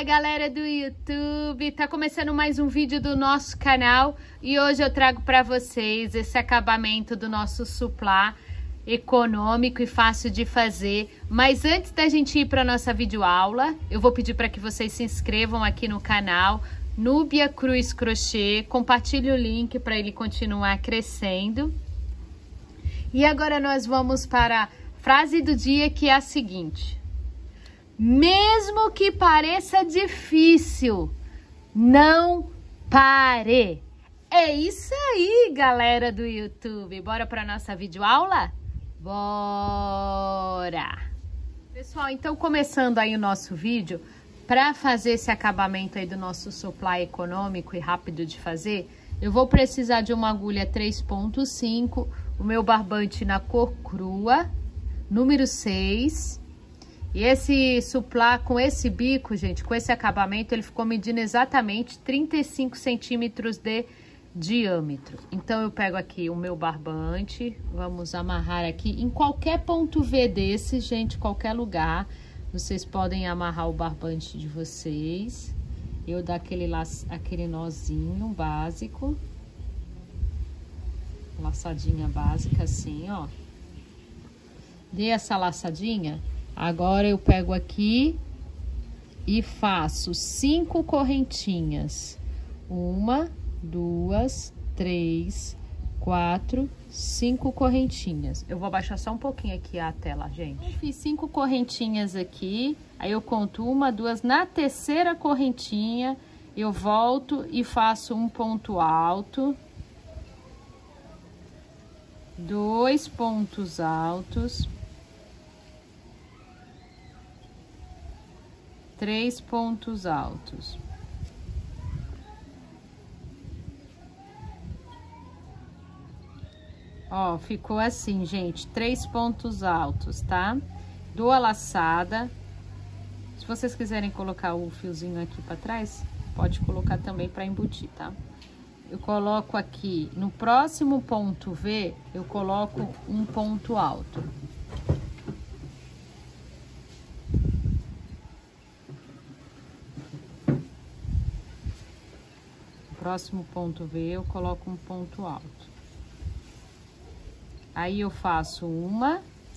Fala galera do YouTube, tá começando mais um vídeo do nosso canal e hoje eu trago para vocês esse acabamento do nosso suplá econômico e fácil de fazer. Mas antes da gente ir para nossa videoaula, eu vou pedir para que vocês se inscrevam aqui no canal Núbia Cruz Crochê, compartilhe o link para ele continuar crescendo. E agora nós vamos para a frase do dia, que é a seguinte: mesmo que pareça difícil, não pare. É isso aí, galera do YouTube. Bora para nossa videoaula? Bora! Pessoal, então começando aí o nosso vídeo, para fazer esse acabamento aí do nosso suplá econômico e rápido de fazer, eu vou precisar de uma agulha 3.5, o meu barbante na cor crua, número 6. E esse suplá com esse bico, gente, com esse acabamento, ele ficou medindo exatamente 35 centímetros de diâmetro. Então, eu pego aqui o meu barbante, vamos amarrar aqui em qualquer ponto V desse, gente, qualquer lugar. Vocês podem amarrar o barbante de vocês. Eu dou aquele nozinho básico. Laçadinha básica assim, ó. Dei essa laçadinha. Agora eu pego aqui e faço 5 correntinhas. 1, 2, 3, 4, 5 correntinhas. Eu vou abaixar só um pouquinho aqui a tela, gente. Eu fiz 5 correntinhas aqui, aí eu conto 1, 2, na terceira correntinha eu volto e faço um ponto alto, 2 pontos altos, 3 pontos altos. Ó, ficou assim, gente, 3 pontos altos, tá? Dou a laçada. Se vocês quiserem colocar o fiozinho aqui pra trás, pode colocar também pra embutir, tá? Eu coloco aqui, no próximo ponto V, eu coloco um ponto alto. Próximo ponto V, eu coloco um ponto alto. Aí eu faço 1,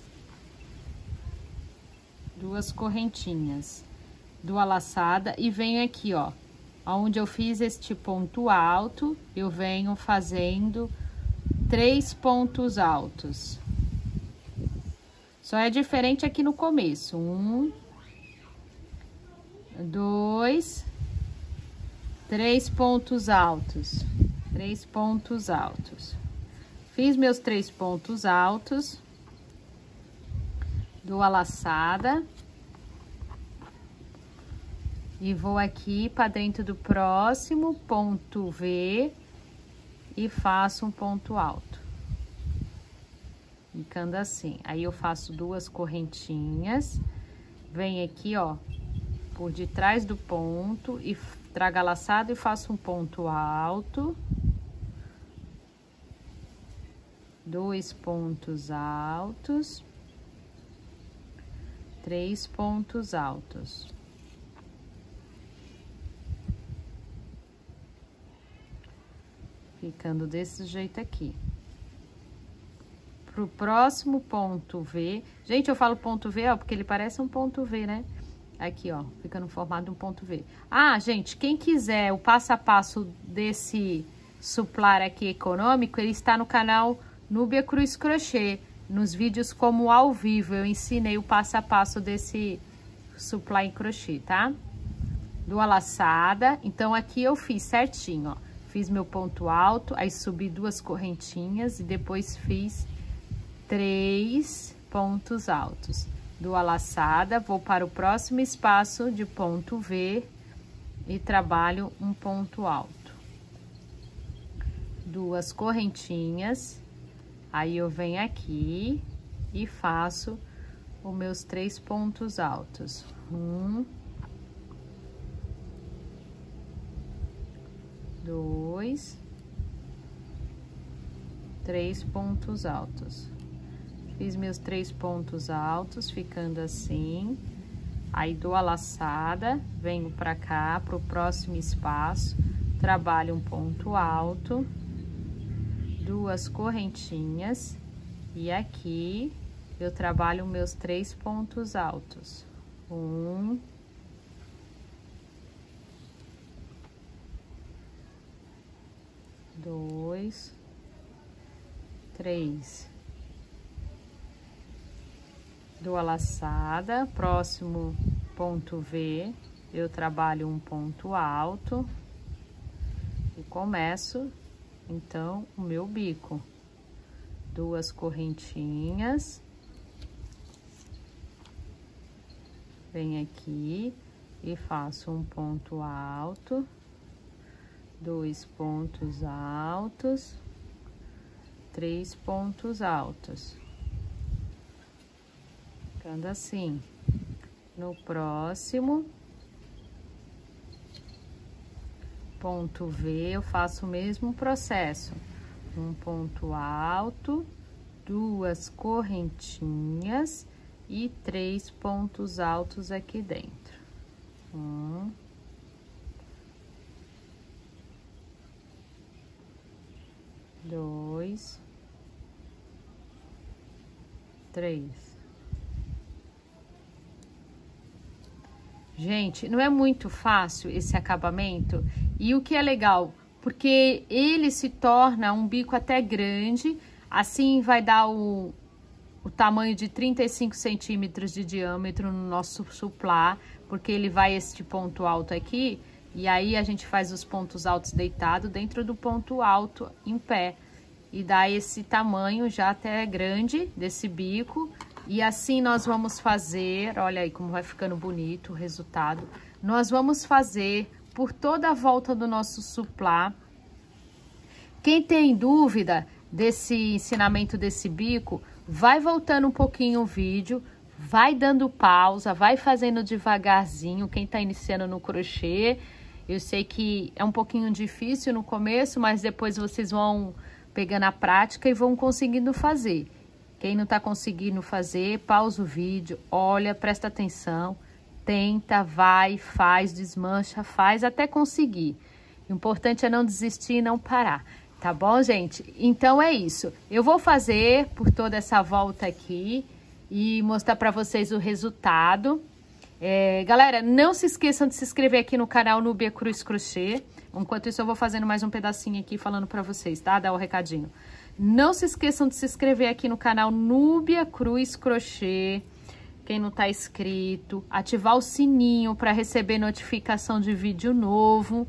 2 correntinhas, dou a laçada e venho aqui, ó, onde eu fiz este ponto alto, eu venho fazendo 3 pontos altos. Só é diferente aqui no começo. 1, 2, 3 pontos altos, 3 pontos altos. Fiz meus 3 pontos altos, dou a laçada e vou aqui para dentro do próximo ponto V e faço um ponto alto, ficando assim. Aí eu faço 2 correntinhas, venho aqui, ó, por detrás do ponto e trago a laçada e faço um ponto alto, 2 pontos altos, 3 pontos altos. Ficando desse jeito aqui. Pro próximo ponto V, gente, eu falo ponto V, ó, porque ele parece um ponto V, né? Aqui, ó, fica no formato de um ponto V. Ah, gente, quem quiser o passo a passo desse suplá aqui econômico, ele está no canal Núbia Cruz Crochê. Nos vídeos como ao vivo, eu ensinei o passo a passo desse suplá em crochê, tá? Dou a laçada, então aqui eu fiz certinho, ó. Fiz meu ponto alto, aí subi 2 correntinhas e depois fiz 3 pontos altos. Dou a laçada, vou para o próximo espaço de ponto V e trabalho um ponto alto. 2 correntinhas, aí eu venho aqui e faço os meus 3 pontos altos. 1, 2, 3 pontos altos. Fiz meus 3 pontos altos, ficando assim. Aí dou a laçada, venho pra cá, pro próximo espaço, trabalho um ponto alto, 2 correntinhas, e aqui eu trabalho meus 3 pontos altos. 1, 2, 3. Dou a laçada, próximo ponto V, eu trabalho um ponto alto e começo, então, o meu bico. 2 correntinhas. Venho aqui e faço um ponto alto, 2 pontos altos, 3 pontos altos. Ficando assim. No próximo ponto V, eu faço o mesmo processo. Um ponto alto, 2 correntinhas e 3 pontos altos aqui dentro. 1, 2, 3. Gente, não é muito fácil esse acabamento? E o que é legal, porque ele se torna um bico até grande, assim vai dar o tamanho de 35 centímetros de diâmetro no nosso suplá, porque ele vai este ponto alto aqui, e aí a gente faz os pontos altos deitado dentro do ponto alto em pé, e dá esse tamanho já até grande desse bico. E assim nós vamos fazer, olha aí como vai ficando bonito o resultado. Nós vamos fazer por toda a volta do nosso suplá. Quem tem dúvida desse ensinamento desse bico, vai voltando um pouquinho o vídeo, vai dando pausa, vai fazendo devagarzinho. Quem tá iniciando no crochê, eu sei que é um pouquinho difícil no começo, mas depois vocês vão pegando a prática e vão conseguindo fazer. Quem não tá conseguindo fazer, pausa o vídeo, olha, presta atenção, tenta, vai, faz, desmancha, faz até conseguir. O importante é não desistir e não parar, tá bom, gente? Então é isso. Eu vou fazer por toda essa volta aqui e mostrar pra vocês o resultado. Galera, não se esqueçam de se inscrever aqui no canal Núbia Cruz Crochê. Enquanto isso, eu vou fazendo mais um pedacinho aqui falando pra vocês, tá? Dá o recadinho. Não se esqueçam de se inscrever aqui no canal Núbia Cruz Crochê. Quem não tá inscrito, ativar o sininho para receber notificação de vídeo novo,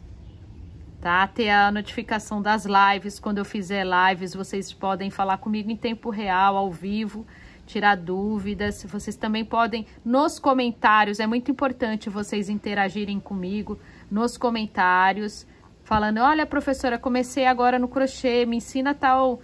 tá? Ter a notificação das lives. Quando eu fizer lives, vocês podem falar comigo em tempo real, ao vivo, tirar dúvidas. Vocês também podem, nos comentários, é muito importante vocês interagirem comigo nos comentários, falando, olha, professora, comecei agora no crochê, me ensina tal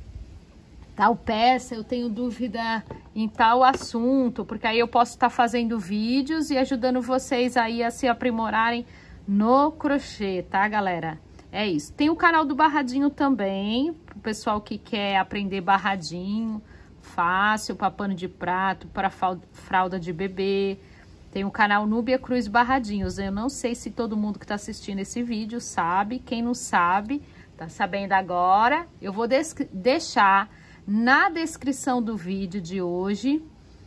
peça, eu tenho dúvida em tal assunto, porque aí eu posso estar fazendo vídeos e ajudando vocês aí a se aprimorarem no crochê, tá, galera? É isso. Tem o canal do barradinho também, pro pessoal que quer aprender barradinho fácil, para pano de prato, para fralda de bebê. Tem o canal Núbia Cruz Barradinhos. Eu não sei se todo mundo que está assistindo esse vídeo sabe. Quem não sabe, tá sabendo agora. Eu vou deixar na descrição do vídeo de hoje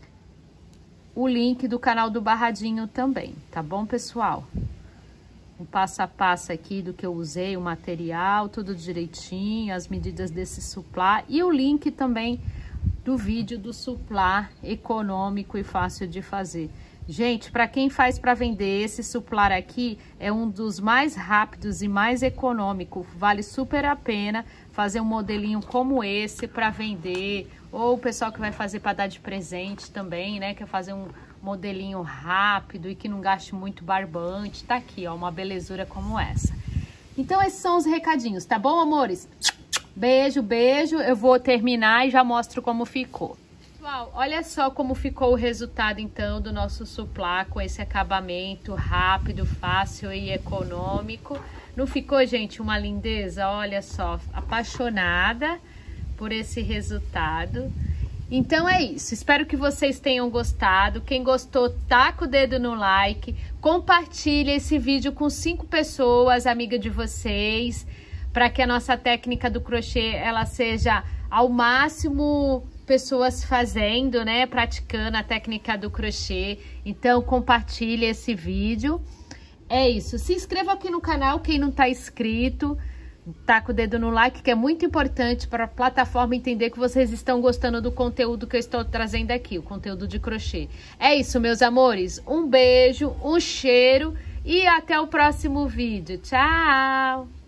o link do canal do Barradinho também, tá bom, pessoal? O passo a passo aqui do que eu usei, o material, tudo direitinho, as medidas desse suplá e o link também do vídeo do suplá econômico e fácil de fazer. Gente, para quem faz para vender, esse suplá aqui é um dos mais rápidos e mais econômico. Vale super a pena fazer um modelinho como esse para vender. Ou o pessoal que vai fazer para dar de presente também, né? Quer fazer um modelinho rápido e que não gaste muito barbante. Tá aqui, ó, uma belezura como essa. Então, esses são os recadinhos, tá bom, amores? Beijo, beijo. Eu vou terminar e já mostro como ficou. Pessoal, olha só como ficou o resultado, então, do nosso suplá com esse acabamento rápido, fácil e econômico. Não ficou, gente, uma lindeza? Olha só, apaixonada por esse resultado. Então é isso, espero que vocês tenham gostado. Quem gostou, taca o dedo no like, compartilha esse vídeo com 5 pessoas, amiga de vocês, para que a nossa técnica do crochê, ela seja ao máximo pessoas fazendo, né, praticando a técnica do crochê. Então compartilha esse vídeo. É isso, se inscreva aqui no canal, quem não tá inscrito. Taca o dedo no like, que é muito importante para a plataforma entender que vocês estão gostando do conteúdo que eu estou trazendo aqui, o conteúdo de crochê. É isso, meus amores. Um beijo, um cheiro e até o próximo vídeo. Tchau!